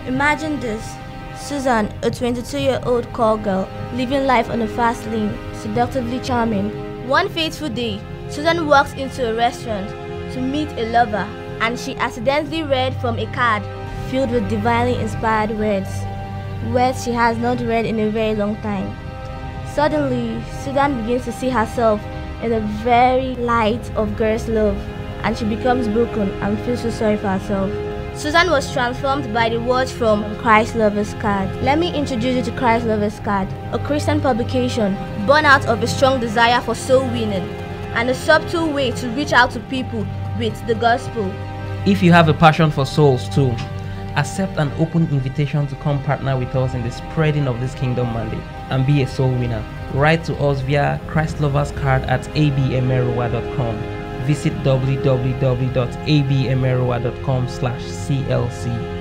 Imagine this. Susan, a 22-year-old call girl, living life on a fast lane, seductively charming. One fateful day, Susan walks into a restaurant to meet a lover, and she accidentally read from a card filled with divinely inspired words she has not read in a very long time. Suddenly, Susan begins to see herself in the very light of girl's love, and she becomes broken and feels so sorry for herself. Susan was transformed by the words from Christ Lover's Card. Let me introduce you to Christ Lover's Card, a Christian publication born out of a strong desire for soul winning and a subtle way to reach out to people with the gospel. If you have a passion for souls too, accept an open invitation to come partner with us in the spreading of this kingdom mandate and be a soul winner. Write to us via christloverscard@abmerowa.com. Visit www.abmerowa.com/CLC.